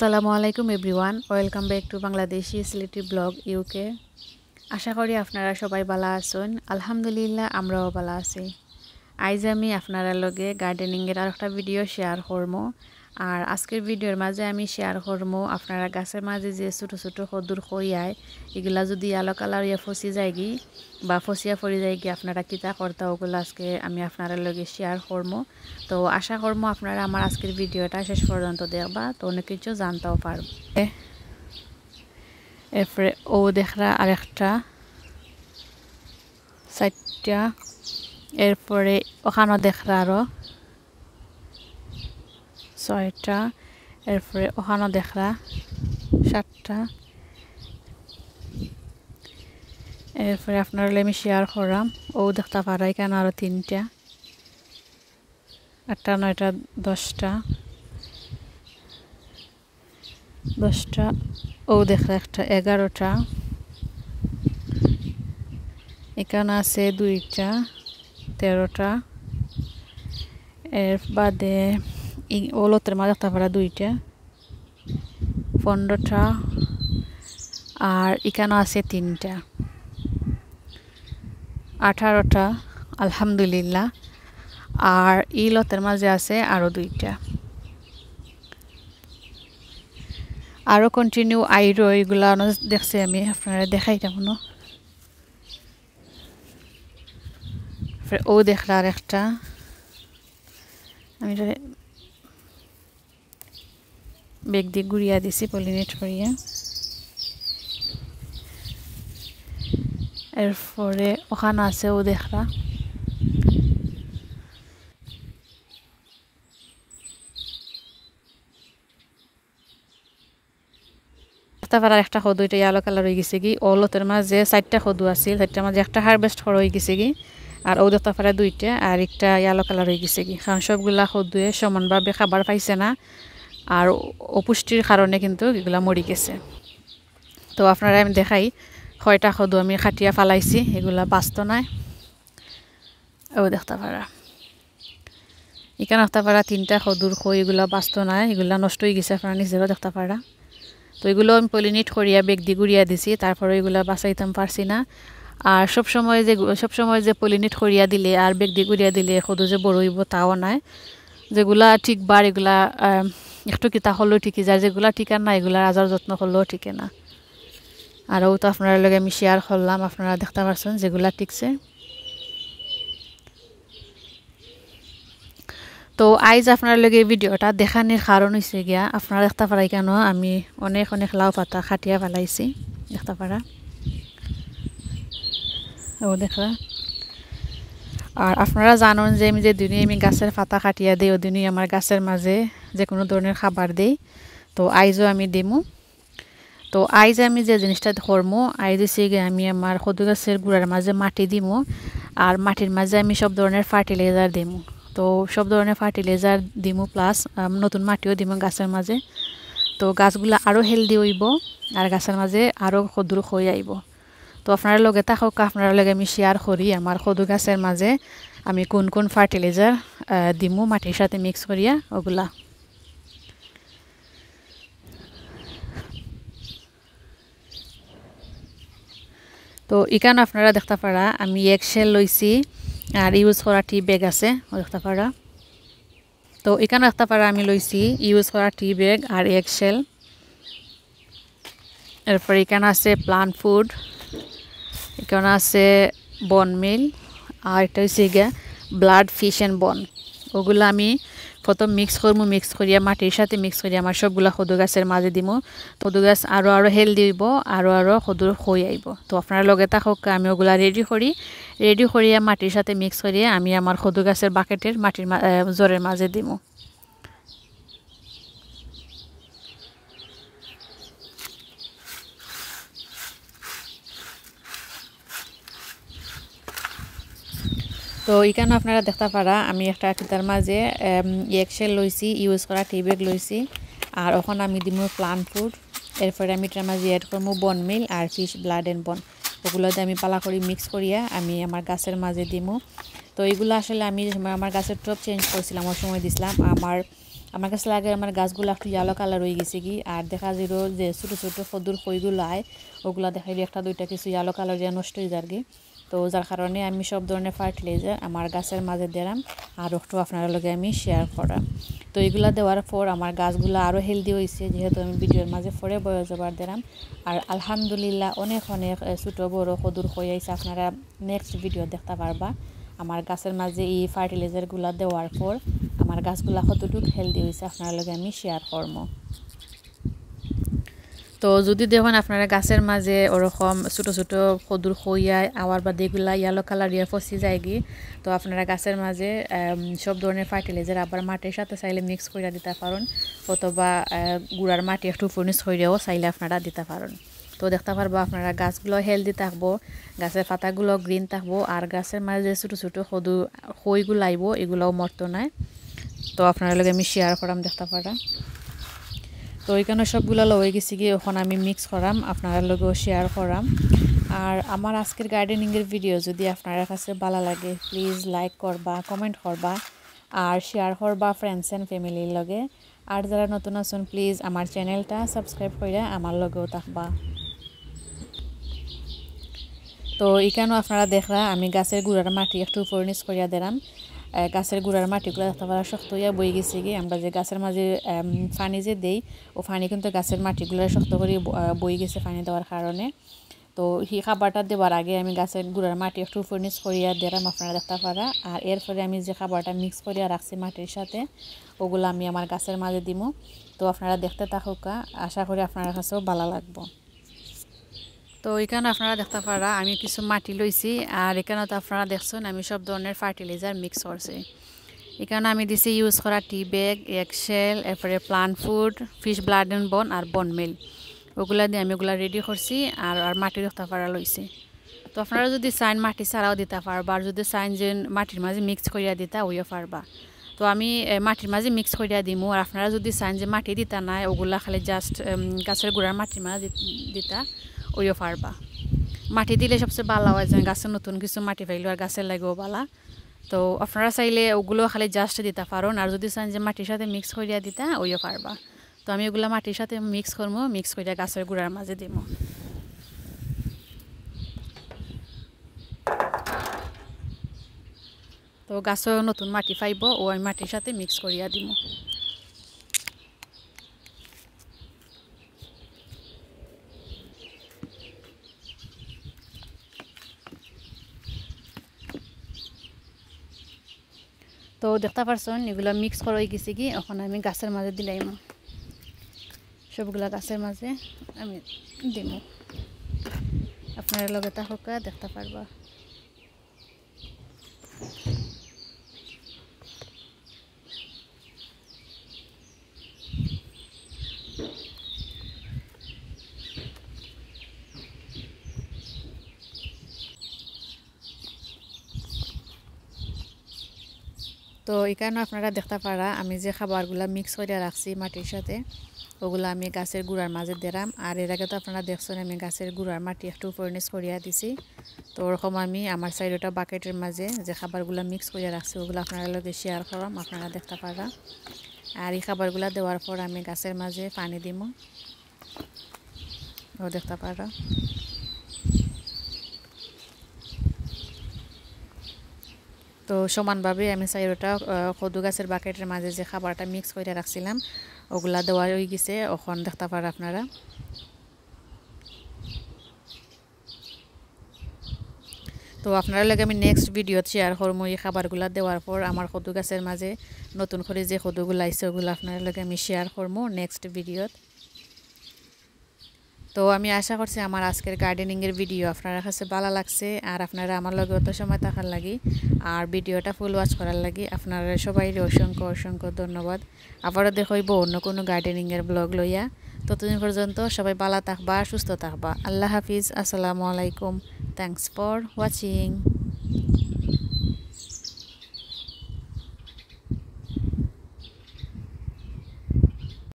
আসসালামু আলাইকুম everyone welcome back to Bangladeshi Sylheti blog UK আশা করি আপনারা সবাই ভালো আছেন আলহামদুলিল্লাহ আমরাও ভালো আছি আজ আমি আপনারা লগে গার্ডেনিং এর আরেকটা ভিডিও শেয়ার করব আর আজকের ভিডিওর মাঝে আমি শেয়ার করব আপনারা গাছের মাঝে যে ছোট ছোট কদুর খইয়ায় এগুলা যদি আলো কালার ইয়া ফসি যায়গি বা ফসিয়া পড়ে যায়গি আপনারা কিতা করতে ওগুলো আজকে আমি আপনারা লগে শেয়ার করব তো আশা করব আপনারা আমার আজকের ভিডিওটা শেষ পর্যন্ত দেখবা তো অনেক কিছু জানতেও পারবে এরপরে ও দেখরা আরেকটা সাইটটা এরপরে ওখানে দেখরা আরো ছয়টা এরপরে ওখানে দেখরা সাতটা এরপরে আপনারা আমি শেয়ার করাম ও দেখতে পারা এখানে আরো তিনটা আটটা নয়টা দশটা ও দেখরা একটা 11টা এখানে আছে দুইটা 13টা এর বাদে ওলতের মাঝে দেখতে পারা দুইটা 15টা আর এখানে আছে তিনটা 18টা আলহামদুলিল্লাহ আর এই লতের মাঝে আছে আরো দুইটা আরো কন্টিনিউ আইরো এগুলা দেখছি আমি আপনারা দেখাইতাম না ও দেখরা আরেকটা আমি বেগ দিয়ে গুড়িয়া দিছি পলিনেট করিয়া এরপরে ওখানে আছে ও দেখরা তারপর একটা খদু এটা ইয়েলো কালার হয়ে গেছে কি ওলতের মাঝে 4টা খদু আছিল 4টার মাঝে একটা হারভেস্ট করা হয়ে গেছে কি আর ও দেখতে পারে দুইটা আর একটা ইয়েলো কালার হয়ে গেছে কি কারণ সবগুলা খদুয়ে সমানভাবে খাবার পাইছে না আর অপুষ্টির কারণে কিন্তু এগুলা মরে গেছে তো আপনারা আমি দেখাই কয়টা খদু আমি খাটিয়া ফালাইছি এগুলা বাস্ত নাই ও দেখতে পারা এখানে দেখতে পারা 3টা খদুর খই এগুলা বাস্ত নাই এগুলা নষ্ট হয়ে গেছে আপনারা নিজেরাও দেখতে পারা তো এগুলো আমি পলিনেট করিয়া বেগ দিয়ে গুড়িয়া দিছি তারপরে এগুলা বাঁচাইতাম পারছি না আর সব সময় যে পলিনেট করিয়া দিলে আর বেগ দিয়ে গুড়িয়া দিলে খদু যে বড় হইব তাও নাই যেগুলা ঠিকবার এগুলা একটু কিতা হলেও ঠিকই যায় যেগুলা ঠিকার না এগুলা আজার যত্ন করলেও ঠিকে না আর ও তো আপনার লগে আমি শেয়ার করলাম আপনারা দেখতে পারছেন যেগুলা ঠিকছে তো আজ আপনার লগে ভিডিওটা দেখানোর কারণ হইছে গিয়া আপনারা দেখতে পারাই কেন আমি অনেক অনেক লাউ পাতা খাটিয়া ফেলাইছি দেখতে পারা ও দেখা আর আপনারা জানেন যে আমি যে দিনে আমি গাছের পাতা কাটিয়া দিই ওদিনই আমার গাছের মাঝে যে কোনো ধরনের খাবার দেই তো আইজও আমি দিমু তো আইজ আমি যে জিনিসটা করবো আইজ হচ্ছে গিয়ে আমি আমার কদু গাছের গুড়ার মাঝে মাটি দিমু আর মাটির মাঝে আমি সব ধরনের ফার্টিলাইজার দিমু তো সব ধরনের ফার্টিলাইজার দিমু প্লাস নতুন মাটিও দিমু গাছের মাঝে তো গাছগুলা আরো হেলদি হইব আর গাছের মাঝে আরো কদুর হয়ে আইব তো আপনারা লগে থাকক আপনারা লগে আমি শেয়ার করি আমার কদু গাছের মাঝে আমি কোন কোন ফার্টিলাইজার দিমু মাটির সাথে মিক্স করিয়া ওগুলা তো এখানে আপনারা দেখতে পারা আমি এক শেল লইছি আর ইউজ করা টি ব্যাগ আছে দেখতে পারা তো এখানে দেখতে পারা আমি লইছি ইউজ করা টি ব্যাগ আর এক শেল এরপর এখানে আছে প্লান্ট ফুড এখানে আছে বন মিল আর এটা হচ্ছে গিয়া ব্লাড ফিশ অ্যান্ড বন ওগুলো আমি প্রথম মিক্স করিয়া মাটির সাথে মিক্স করিয়া আমার সবগুলা কদু গাছের মাঝে দিমু কদু গাছ আরো হেলদি হইব আরো কদুর হয়ে আইব তো আপনারা লগে থাকক আমি ওগুলা রেডি করিয়া মাটির সাথে মিক্স করিয়া আমি আমার কদু গাছের বাকেটের মাটির জরের মাঝে দিমু তো এখানে আপনারা দেখতে পারা আমি একটা কিতার মাঝে এক শেল লইছি ইউজ করা টি ব্যাগ লইছি আর ওখানে আমি দিমু প্লান্ট ফুড এরপরে আমি এটার মাঝে অ্যাড করবো বন মিল আর ফিশ ব্লাড অ্যান্ড বন ওগুলোতে আমি পালা করে মিক্স করিয়া আমি আমার গাছের মাঝে দিমু তো এইগুলো আসলে আমি আমার গাছের টপ চেঞ্জ করছিলাম ওই সময় দিছিলাম আমার আমার কাছে লাগে আমার গাছগুলো একটু ইয়েলো কালার হয়ে গেছে কি আর দেখা যাইল যে ছোটো ছোটো খদুর খইগুলো আয় ওগুলো দেখাই একটা দুইটা কিছু ইয়েলো কালার দিয়ে নষ্ট হয়ে যার কি তো যার কারণে আমি সব ধরনের ফার্টিলাইজার আমার গাছের মাঝে দিলাম আর একটু আপনার লগে আমি শেয়ার করাম তো এগুলো দেওয়ার পর আমার গাছগুলো আরও হেলদি হয়েছে যেহেতু আমি ভিডিওর মাঝে পরে বয়স জবার দিলাম আর আলহামদুলিল্লাহ অনেক অনেক ছোটো বড়ো খদুর খই আইছে আপনারা নেক্সট ভিডিও দেখতে পারবা আমার গাছের মাঝে এই ফার্টিলাইজারগুলো দেওয়ার পর আমার গাছগুলা কতটুকু হেলদি হয়েছে আপনার লগে আমি শেয়ার করব তো যদি দেখুন আপনারা গাছের মাঝে ওরকম ছোটো ছোটো খদুর খইয়ায় আওয়ার বাদে এগুলা ইয়েলো কালার ইয়ে ফসি যায় গিয়ে তো আপনারা গাছের মাঝে সব ধরনের ফার্টিলাইজার আবার মাটির সাথে চাইলে মিক্স করে দিতে পারেন অথবা গুঁড়ার মাটি একটু ফুর্নিশ করেও চাইলে আপনারা দিতে পারেন তো দেখতে পারবো আপনারা গাছগুলো হেলদি থাকবো গাছের পাতাগুলো গ্রিন থাকবো আর গাছের মাঝে ছোটো ছোটো খইগুলো আইব এগুলোও মরতো না তো আপনার লগে আমি শেয়ার করাম দেখতে পারা তো ওইখানে সবগুলো লয়ে গেছি গিয়ে ওখানে আমি মিক্স করাম আপনারা লগেও শেয়ার করাম আর আমার আজকের গার্ডেনিংয়ের ভিডিও যদি আপনার কাছে ভালো লাগে প্লিজ লাইক করবা কমেন্ট করবা আর শেয়ার করবা ফ্রেন্ডস অ্যান্ড ফ্যামিলির লগে আর যারা নতুন আছেন প্লিজ আমার চ্যানেলটা সাবস্ক্রাইব করে আমার লগেও থাকবা তো এখানেও আপনারা দেখরা আমি গাছের গুঁড়ার মাটি একটু ফার্নিশ করিয়া দিলাম গাছের গুঁড়ার মাটিগুলো দেখতে পারা শক্ত হইয়া বই গেছে গিয়ে আমরা যে গাছের মাঝে পানি যে দেই ও পানি কিন্তু গাছের মাটিগুলো শক্ত করে বই গেছে পানি দেওয়ার কারণে তো সেই খাবারটা দেওয়ার আগে আমি গাছের গুঁড়ার মাটি একটু ফার্নিশ করিয়া দিলাম আপনারা দেখতে পারা আর এরপরে আমি যে খাবারটা মিক্স করিয়া রাখছি মাটির সাথে ওগুলো আমি আমার গাছের মাঝে দিব তো আপনারা দেখতে থাকুকা আশা করি আপনার কাছেও ভালো লাগবে তো এখানে আপনারা দেখতে পারা আমি কিছু মাটি লইছি আর এখানে তো আপনারা দেখছেন আমি সব ধরনের ফার্টিলাইজার মিক্স করছি এখানে আমি দিছি ইউজ করা টি ব্যাগ এক্সেল এরপরে plant food fish blood and bone আর বন মিল ওগুলা দিয়ে আমি ওগুলা রেডি করছি আর মাটি দেখতে পারা লইছি তো আপনারা যদি চাইন মাটি ছাড়াও দিতে পারবা আর যদি চাইন যে মাটির মাঝে মিক্স করিয়া দিতা ওইও পারবা তো আমি মাটির মাঝে মিক্স করিয়া দিমু আর আপনারা যদি চাইন যে মাটি দিতা নাই ওগুলা খালি জাস্ট গাছের গুঁড়ার মাটির মাঝে দিতা ওইও পারবা মাটি দিলে সবচেয়ে ভালো হয় যে গাছের নতুন কিছু মাটি পাইলো আর গাছের লাগেও ভালো তো আপনারা চাইলে ওগুলো খালি জাস্ট দিতে পারেন আর যদি চান যে মাটির সাথে মিক্স করিয়া দিতা ওইও পারবা তো আমি ওগুলো মাটির সাথে মিক্স করবো মিক্স করিয়া গাছের গুঁড়ার মাঝে দিব তো গাছও নতুন মাটি পাইব ও আমি মাটির সাথে মিক্স করিয়া দিব তো দেখতে পারছেন এগুলো মিক্স করা হয়ে গেছে কি এখন আমি গাছের মাঝে দিলাম সবগুলা গাছের মাঝে আমি দিব আপনার লগে থাকা দেখতে পারবা তো এখানে আপনারা দেখতে পারা আমি যে খাবারগুলো মিক্স করে রাখছি মাটির সাথে ওগুলো আমি গাছের গুঁড়ার মাঝে দিলাম আর এর আগে তো আপনারা দেখছেন আমি গাছের গুঁড়ার মাটি একটু ফার্নিশ করিয়া দিছি তো ওরকম আমি আমার সাইডটা বাকেটের মাঝে যে খাবারগুলো মিক্স করে রাখছি ওগুলো আপনারা লগে শেয়ার করাম আপনারা দেখতে পারা আর এই খাবারগুলো দেওয়ার পর আমি গাছের মাঝে পানি দিব ও দেখতে পারা তো সমানভাবে আমি সাইডটা কদু গাছের বাকেটের মাঝে যে খাবারটা মিক্স করে রাখছিলাম ওগুলা দেওয়া হয়ে গেছে এখন দেখতে পারা আপনারা তো আপনারা লাগে আমি নেক্সট ভিডিওত শেয়ার করবো এই খাবারগুলো দেওয়ার পর আমার কদু গাছের মাঝে নতুন করে যে কদুগুলো আইছে ওগুলো আপনারা লাগে আমি শেয়ার করবো নেক্সট ভিডিওত তো আমি আশা করছি আমার আজকের গার্ডেনিংয়ের ভিডিও আপনার কাছে ভালো লাগছে আর আপনারা আমার লগে অত সময় থাকার লাগি আর ভিডিওটা ফুল ওয়াচ করার লাগি আপনারা সবাই অসংখ্য অসংখ্য ধন্যবাদ আবারও দেখাইব অন্য কোনো গার্ডেনিংয়ের ব্লগ লইয়া ততদিন পর্যন্ত সবাই ভালো থাকবা সুস্থ থাকবা আল্লাহ হাফিজ আসসালামু আলাইকুম থ্যাংকস ফর ওয়াচিং